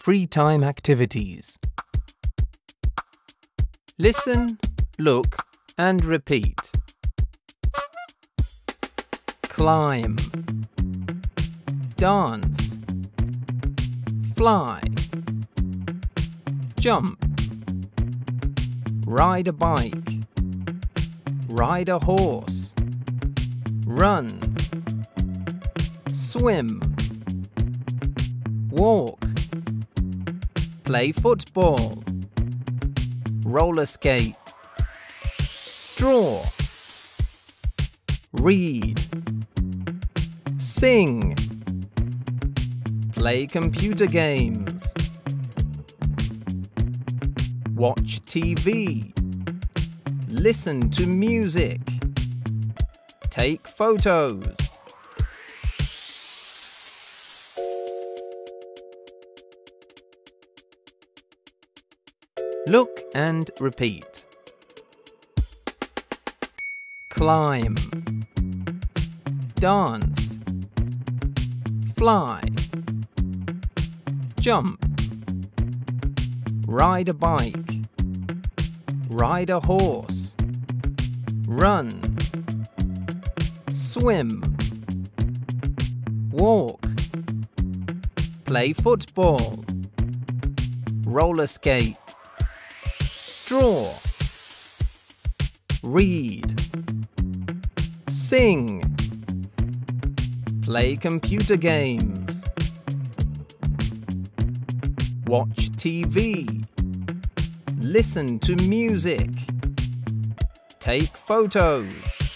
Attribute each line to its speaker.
Speaker 1: free time activities. Listen, look, and repeat. Climb, dance, fly, jump, ride a bike, ride a horse, run, swim, walk, play football, roller skate, draw, read, sing, play computer games, watch TV, listen to music, take photos. Look and repeat. Climb, dance, fly, jump, ride a bike, ride a horse, run, swim, walk, play football, roller skate, draw, read, sing, play computer games, watch TV, listen to music, take photos.